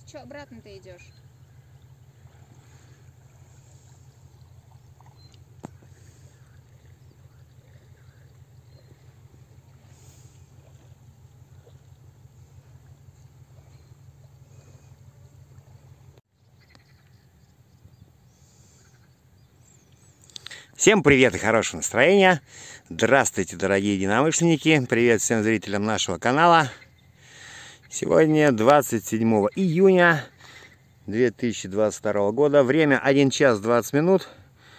Че обратно ты идешь? Всем привет и хорошего настроения! Здравствуйте, дорогие единомышленники! Привет всем зрителям нашего канала! Сегодня 27 июня 2022 года. Время 1 час 20 минут.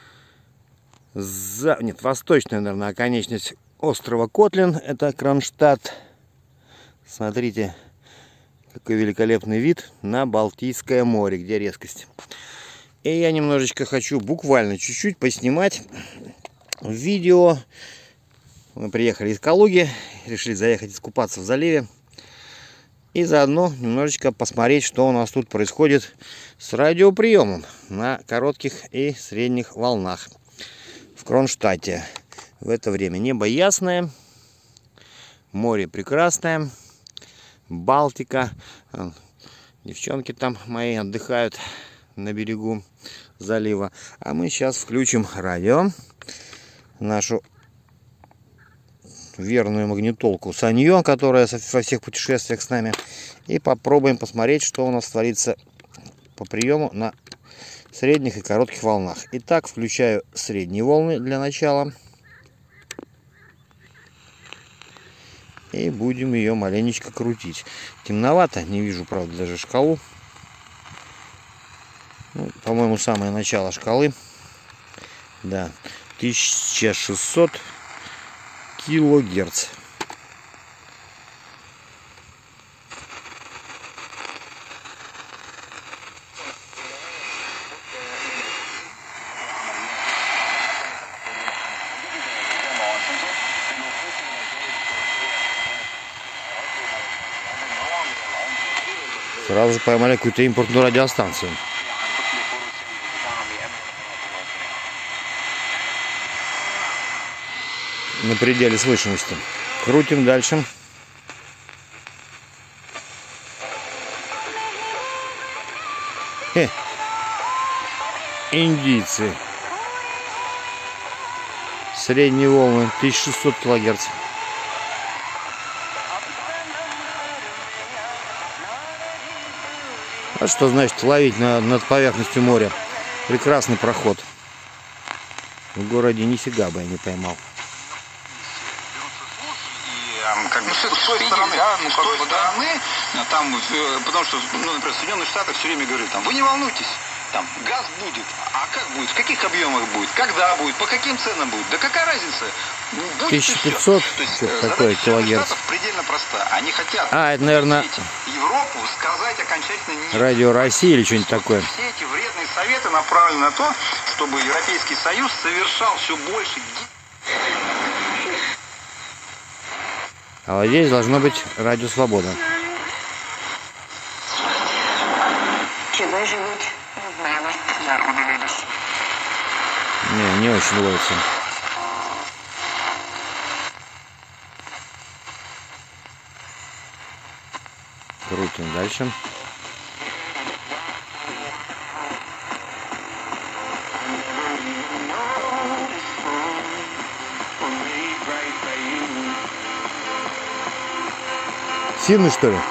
Восточная, наверное, оконечность острова Котлин. Это Кронштадт. Смотрите, какой великолепный вид на Балтийское море, где резкость. И я немножечко хочу буквально чуть-чуть поснимать видео. Мы приехали из Калуги, решили заехать искупаться в заливе. И заодно немножечко посмотреть, что у нас тут происходит с радиоприемом на коротких и средних волнах в Кронштадте. В это время небо ясное, море прекрасное, Балтика. Девчонки там мои отдыхают на берегу залива. А мы сейчас включим радио, нашу верную магнитолку Саньо, которая во всех путешествиях с нами, и попробуем посмотреть, что у нас творится по приему на средних и коротких волнах. Итак, включаю средние волны для начала. И будем ее маленечко крутить. Темновато, не вижу, правда, даже шкалу. Ну, по-моему, самое начало шкалы. Да, 1600 килогерц. Сразу же поймали какую-то импортную радиостанцию. На пределе слышимости. Крутим дальше. Индийцы. Средние волны 1600 килогерц. А что значит ловить над поверхностью моря? Прекрасный проход. В городе нифига бы я не поймал. Как бы, с той стороны, там, потому что, например, в Соединенных Штатах все время говорят, там, вы не волнуйтесь, там, газ будет, а как будет, в каких объемах будет, когда будет, по каким ценам будет, да какая разница, будет 1500, что такое килогерц? Предельно проста, они хотят, это, наверное, Европу сказать окончательно нет. Радио России или что-нибудь такое. Все эти вредные советы направлены на то, чтобы Европейский Союз совершал все больше. А вот здесь должно быть радио Свобода. Не очень ловится. Крутим дальше. Сильный, что ли?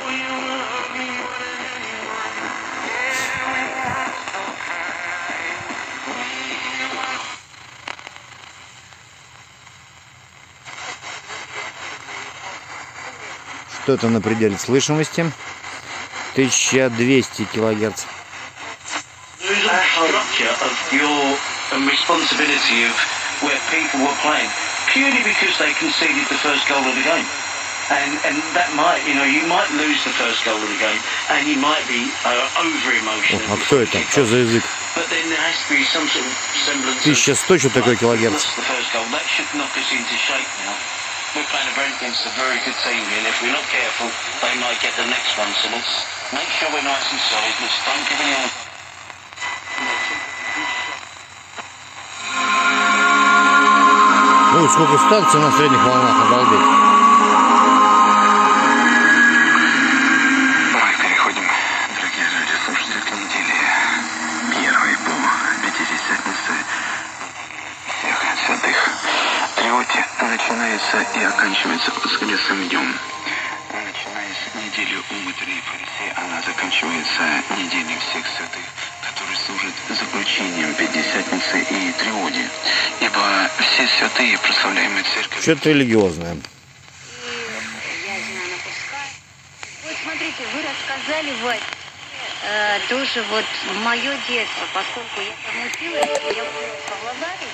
Что-то на пределе слышимости. 1200 килогерц. And that might, you might lose the first goal of the game, and you might be over emotional. А кто это? Что за язык? 1100, что такое килогерц? We're playing against a very good team here, and if we're not careful, they might get the next one. So let's make sure we're nice and solid. Let's don't give anyone. Ой, сколько станций на средних волнах, обалдеть. Давай переходим, Воскресным днем. Начиная с недели у Матери Фарисея, она заканчивается неделей всех святых, которые служат заключением Пятидесятницы и Триоди. Ибо все святые, прославляемые церковь... Что-то религиозное. Вот смотрите, вы рассказали, Вась, тоже вот мое детство, поскольку я там училась, я училась в Павлодаре,